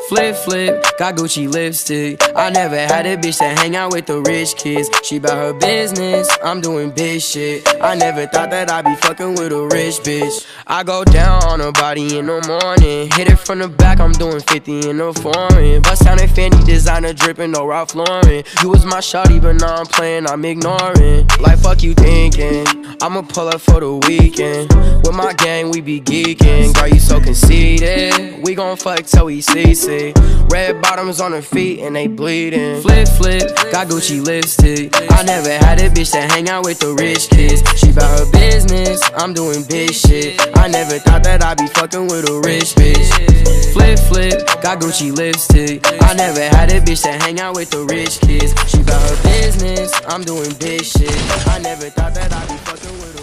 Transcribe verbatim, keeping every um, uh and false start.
Flip, flip, got Gucci lipstick. I never had a bitch that hang out with the rich kids. She bout her business, I'm doing big shit. I never thought that I'd be fucking with a rich bitch. I go down on her body in the morning, hit it from the back, I'm doing fifty in the foreign. Bust down in Fendi, designer dripping, no Ralph Lauren. You was my shawty, but now I'm playing, I'm ignoring. Like fuck you thinking, I'ma pull up for the weekend. With my gang, we be geeking. Girl, you so conceited, we gon' fuck till we see see. Red bottoms on her feet and they bleeding. Flip, flip, got Gucci lipstick. I never had a bitch that hang out with the rich kids. She bout her business, I'm doing big shit. I never thought that I'd be fucking with a rich bitch. Flip, flip, got Gucci lipstick. I never had a bitch that hang out with the rich kids. She bout her business, I'm doing big shit. I never thought that I'd be fucking with a